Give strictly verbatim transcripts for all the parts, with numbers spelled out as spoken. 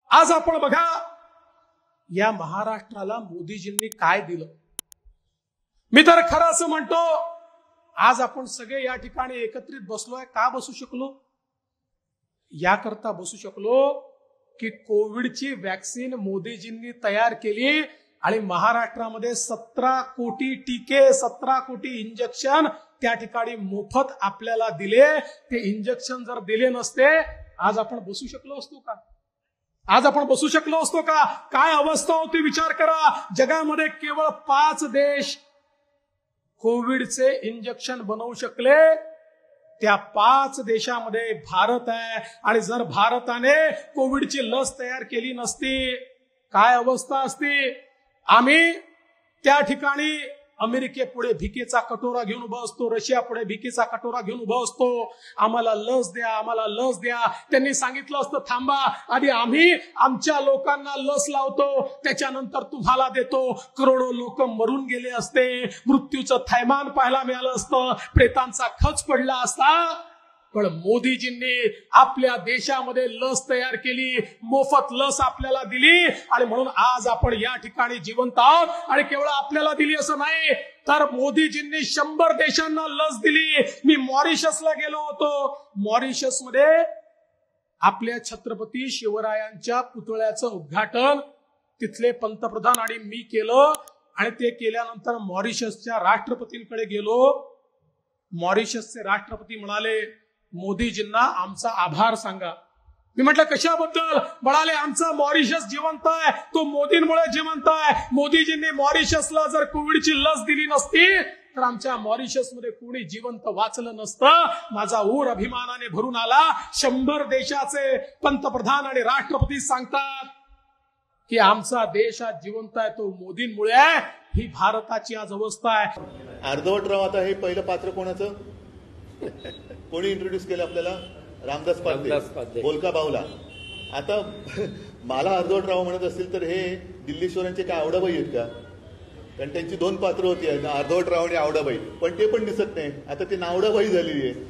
आज आपण बघा या महाराष्ट्राला मोदीजींनी काय दिलं। मी तर खरं असं म्हणतो, आज आपण सगळे या ठिकाणी एकत्रित बसलोय, का बसू शकलो? याकरता बसू शकलो की कोविडची वॅक्सिन मोदीजींनी तयार केली आणि महाराष्ट्रामध्ये सतरा कोटी टीके, सतरा कोटी इंजेक्शन त्या ठिकाणी मोफत आपल्याला दिले। ते इंजेक्शन जर दिले नसते आज आपण बसू शकलो असतो का? आज आपण बसू शकलो असतो का? काय अवस्था होती विचार करा। जगामध्ये केवळ पाच देश कोविडचे इंजेक्शन बनवू शकले, त्या पाच देशामध्ये भारत आहे। आणि जर भारताने कोविडची लस तयार केली नसती काय अवस्था असती? आम्ही त्या ठिकाणी अमेरिकेपुढे भिकेचा कटोरा घेऊन उभा असतो, रशिया पुढे भिकेचा कटोरा घेऊन उभा असतो, आम्हाला लस द्या, आम्हाला लस द्या। त्यांनी सांगितलं असतं थांबा, आधी आम्ही आमच्या लोकांना लस लावतो, त्याच्यानंतर तुम्हाला देतो। करोडो लोक मरून गेले असते, मृत्यूचं थैमान पाहायला मिळालं असतं, प्रेतांचा खच पडला असता। पण मोदीजींनी आपल्या देशामध्ये लस तयार केली, मोफत लस आपल्याला दिली आणि म्हणून आज आपण या ठिकाणी जिवंत आहोत। आणि केवळ आपल्याला दिली असं नाही, तर मोदीजींनी शंभर देशांना लस दिली। मी मॉरिशसला गेलो होतो, मॉरिशस मध्ये आपल्या छत्रपती शिवरायांच्या पुतळ्याचं उद्घाटन तिथले पंतप्रधान आणि मी केलं। आणि ते केल्यानंतर मॉरिशसच्या राष्ट्रपतींकडे गेलो, मॉरिशसचे राष्ट्रपती म्हणाले मोदीजींना आमचा आभार सांगा। मी म्हटलं कशाबद्दल? म्हणाले आमचा मॉरिशस जिवंत आहे, तो मोदींमुळे जिवंत आहे। मोदीजींनी मॉरिशसला जर कोविडची लस दिली नसती तर आमच्या मॉरिशसमध्ये कोणी जिवंत वाचलं नसतं। माझा ऊर अभिमानाने भरून आला। शंभर देशाचे पंतप्रधान आणि राष्ट्रपती सांगतात की आमचा देश आज जिवंत आहे तो मोदींमुळे आहे। ही भारताची आज अवस्था आहे। अर्धवट राव आता हे पहिलं पात्र कोणाचं कोणी इंट्रोड्यूस केलं आपल्याला? रामदास पाटील, बोलका बावला। आता मला अर्धवट राव म्हणत असतील तर हे दिल्लीश्वरांचे काय आवडाबाई आहेत का? कारण त्यांची दोन पात्र होती, अर्धवट राव आणि आवडाबाई, पण ते पण दिसत नाही। आता ती नावडाबाई झालेली आहे।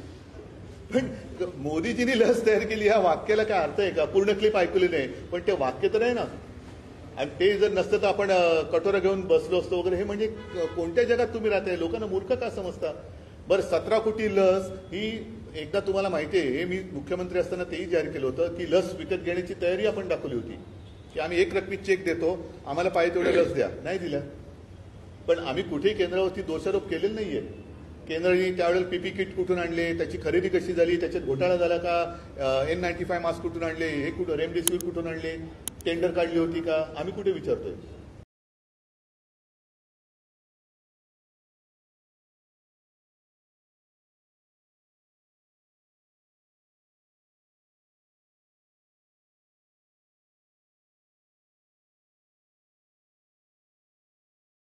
पण मोदीजींनी लस तयार केली या वाक्याला काय अर्थ आहे का? पूर्ण क्लिप ऐकली नाही, पण ते वाक्य तर आहे ना। आणि ते जर नसतं तर आपण कटोरा घेऊन बसलो असतो वगैरे। हे म्हणजे कोणत्या जगात तुम्ही राहताय? लोकांना मूर्ख का समजता? बरं, सतरा कोटी लस ही एकदा तुम्हाला माहिती आहे, हे मी मुख्यमंत्री असताना तेही जाहीर केलं होतं की लस विकत घेण्याची तयारी आपण दाखवली होती की आम्ही एक रकमी चेक देतो, आम्हाला पाहिजे तेवढ्या लस द्या। नाही दिल्या, पण आम्ही कुठेही केंद्रावरती दोषारोप केलेला नाहीये। केंद्राने त्यावेळेला पीपी किट कुठून आणले, त्याची खरेदी कशी झाली, त्याच्यात घोटाळा झाला का, एन नाईन्टी फाय मास्क कुठून आणले, हे कुठं रेमडेसिवीर कुठून आणले, टेंडर काढली होती का, आम्ही कुठे विचारतोय?